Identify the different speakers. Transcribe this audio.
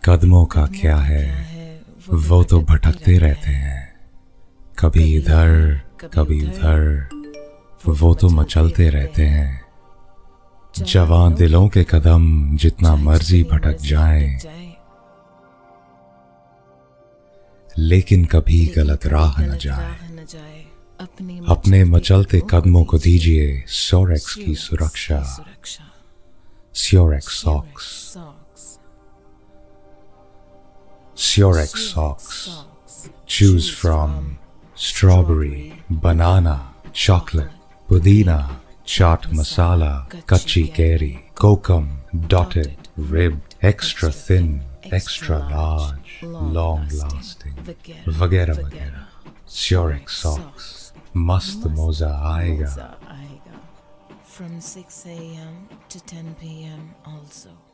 Speaker 1: कदमों का क्या है, वो तो भटकते रहते हैं, कभी इधर कभी उधर, वो तो मचलते रहते हैं। जवां दिलों के कदम जितना मर्जी भटक जाएं, लेकिन कभी गलत राह न जाए। अपने मचलते कदमों को दीजिए स्योरेक्स की सुरक्षा। Syorex socks. Syorex socks. Choose from strawberry, banana, chocolate, pudina, chaat masala, kachi keri, kokum, dotted, ribbed, extra thin, extra large, long lasting, वगैरह वगैरह। Syorex socks. मस्त मौजा आएगा।
Speaker 2: From 6 a.m. to 10 p.m. also.